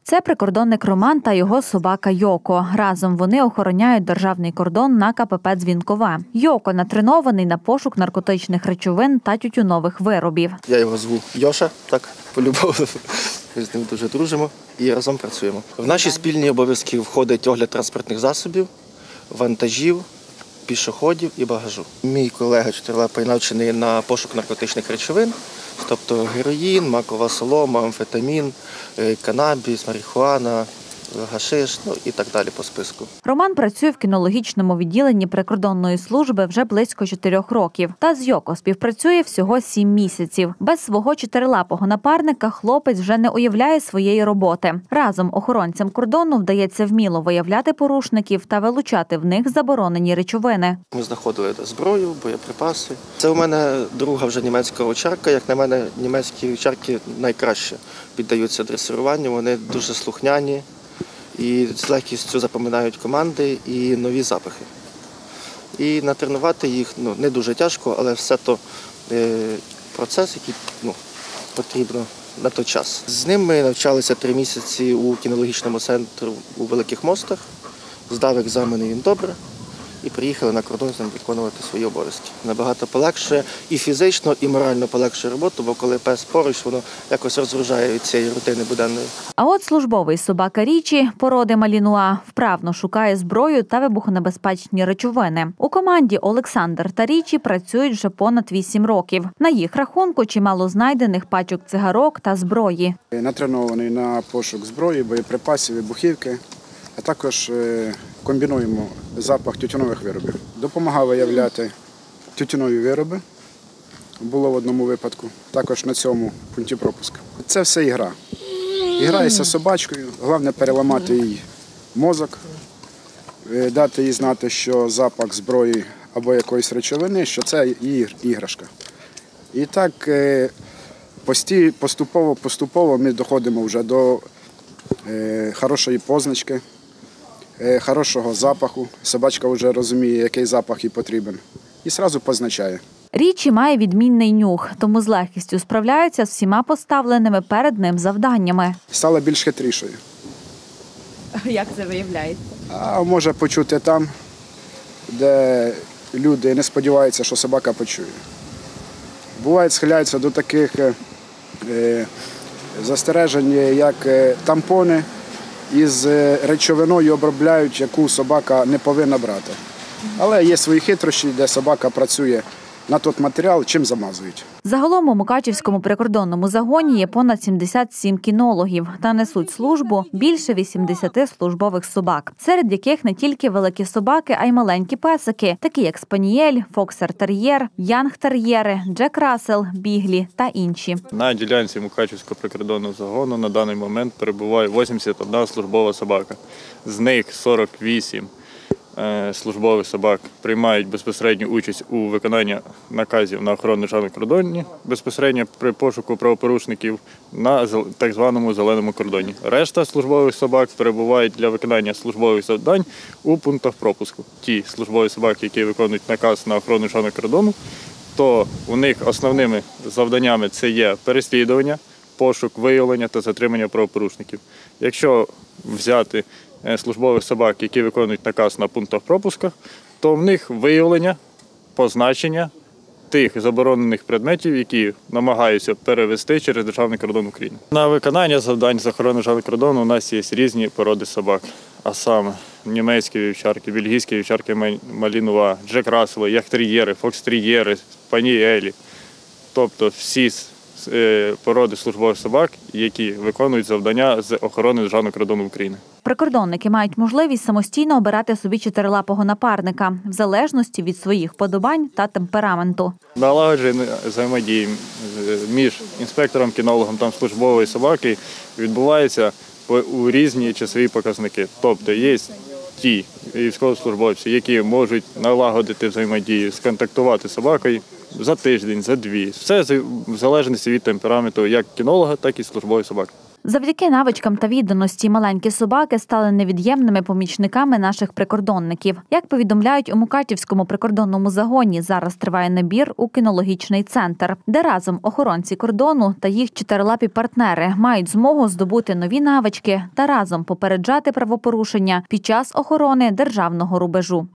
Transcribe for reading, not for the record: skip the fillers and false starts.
Це прикордонник Роман та його собака Йоко. Разом вони охороняють державний кордон на КПП Дзвінкове. Йоко натренований на пошук наркотичних речовин та тютюнових виробів. Я його зву Йоша, так, по-любому. Ми з ним дуже дружимо і разом працюємо. В наші спільні обов'язки входить огляд транспортних засобів, вантажів, пішоходів і багажу. Мій колега чотирилапий навчений на пошук наркотичних речовин, тобто героїн, макова солома, амфетамін, канабіс, марихуана, гашиш, і так далі по списку. Роман працює в кінологічному відділенні прикордонної служби вже близько 4 років. Та з Йоко співпрацює всього 7 місяців. Без свого чотирилапого напарника хлопець вже не уявляє своєї роботи. Разом охоронцям кордону вдається вміло виявляти порушників та вилучати в них заборонені речовини. Ми знаходили зброю, боєприпаси. Це у мене друга вже німецька овчарка. Як на мене, німецькі овчарки найкраще піддаються дресируванню, вони дуже слухняні. І з легкістю запам'ятають команди і нові запахи. І натренувати їх не дуже тяжко, але все то процес, який потрібно на той час. З ним ми навчалися 3 місяці у кінологічному центрі у Великих Мостах, здав екзамени він добре і приїхали на кордон з ним виконувати свої обов'язки. Набагато полегшує і фізично, і морально полегшує роботу, бо коли пес поруч, воно якось розгружає від цієї рутини буденної. А от службовий собака Річі, породи малінуа, вправно шукає зброю та вибухонебезпечні речовини. У команді Олександр та Річі працюють вже понад 8 років. На їх рахунку чимало знайдених пачок цигарок та зброї. Натренований на пошук зброї, боєприпасів, вибухівки, а також комбінуємо запах тютюнових виробів. Допомагав виявляти тютюнові вироби, було в одному випадку, також на цьому пункті пропуску. Це все ігра. Граєшся з собачкою, головне переламати їй мозок, дати їй знати, що запах зброї або якоїсь речовини, що це її іграшка. І так поступово ми доходимо вже до хорошої позначки, хорошого запаху. Собачка вже розуміє, який запах їй потрібен. І одразу позначає. Річі має відмінний нюх, тому з легкістю справляється з всіма поставленими перед ним завданнями. Стала більш хитрішою. Як це виявляється? А може почути там, де люди не сподіваються, що собака почує. Буває, схиляються до таких застережень, як тампони із речовиною обробляють, яку собака не повинна брати. Але є свої хитрощі, де собака працює на той матеріал, чим замазують. Загалом у Мукачівському прикордонному загоні є понад 77 кінологів та несуть службу більше 80 службових собак, серед яких не тільки великі собаки, а й маленькі песики, такі як спанієль, фокстер'єр, янг-тер'єри, Джек Рассел, біглі та інші. На ділянці Мукачівського прикордонного загону на даний момент перебуває 81 службова собака. З них 48 службових собак приймають безпосередню участь у виконанні наказів на охорону державного кордону, безпосередньо при пошуку правопорушників на так званому зеленому кордоні. Решта службових собак перебувають для виконання службових завдань у пунктах пропуску. Ті службові собаки, які виконують наказ на охорону державного кордону, то у них основними завданнями це є переслідування, пошук, виявлення та затримання правопорушників. Якщо взяти службових собак, які виконують наказ на пунктах пропуску, то в них виявлення, позначення тих заборонених предметів, які намагаються перевезти через державний кордон України. На виконання завдань з охорони державного кордону у нас є різні породи собак, а саме німецькі вівчарки, бельгійські вівчарки малінуа, Джек Рассели, янг-тер'єри, фокстер'єри, спанієлі, тобто всі породи службових собак, які виконують завдання з охорони державного кордону України. Прикордонники мають можливість самостійно обирати собі чотирилапого напарника, в залежності від своїх вподобань та темпераменту. Налагодження взаємодії між інспектором-кінологом та службової собаки відбувається у різні часові показники. Тобто є ті військовослужбовці, які можуть налагодити взаємодію, сконтактувати з собакою за тиждень, за 2. Все в залежності від темпераменту як кінолога, так і службової собаки. Завдяки навичкам та відданості маленькі собаки стали невід'ємними помічниками наших прикордонників. Як повідомляють у Мукачівському прикордонному загоні, зараз триває набір у кінологічний центр, де разом охоронці кордону та їх чотирилапі партнери мають змогу здобути нові навички та разом попереджати правопорушення під час охорони державного рубежу.